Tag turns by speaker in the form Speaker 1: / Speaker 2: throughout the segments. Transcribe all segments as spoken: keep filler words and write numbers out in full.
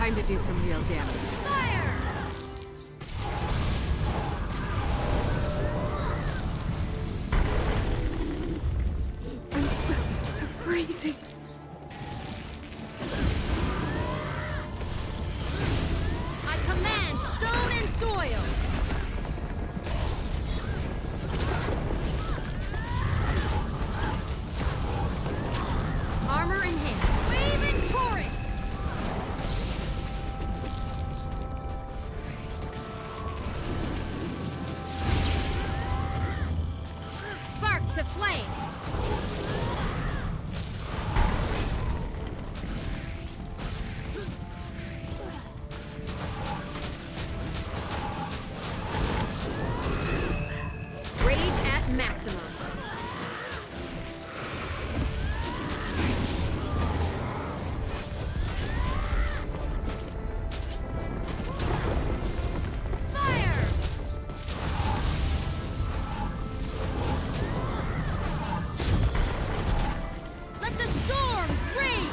Speaker 1: Time to do some real damage.
Speaker 2: Fire!
Speaker 1: I'm freezing.
Speaker 2: I command stone and soil! Armor in hand. Wave and torrent! Spark to flame! Rage at maximum. Fire! Let the storms rage!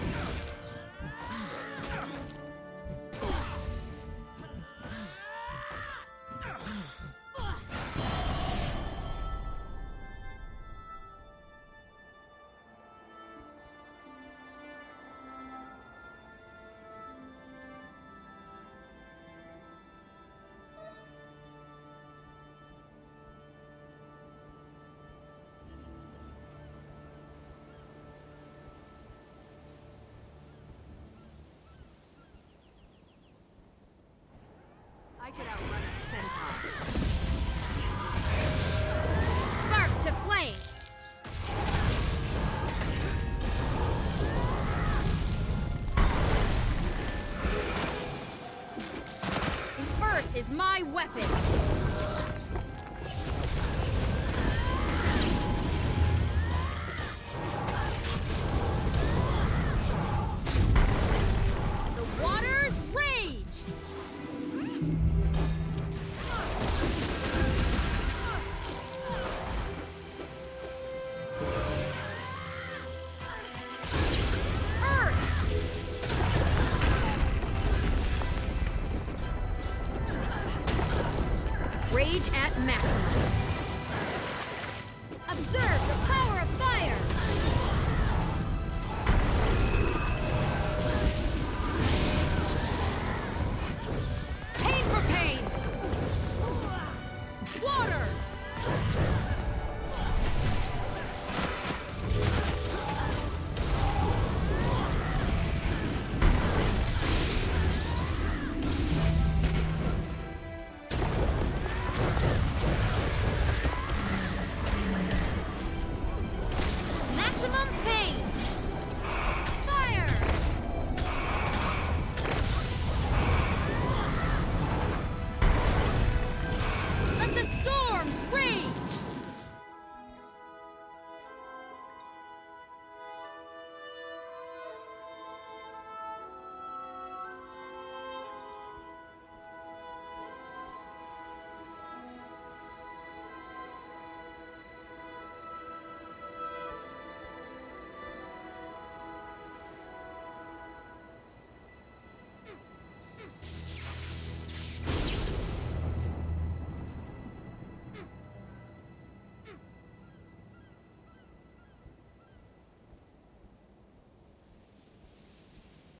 Speaker 1: I could outrun a centaur.
Speaker 2: Spark to flame! Earth is my weapon!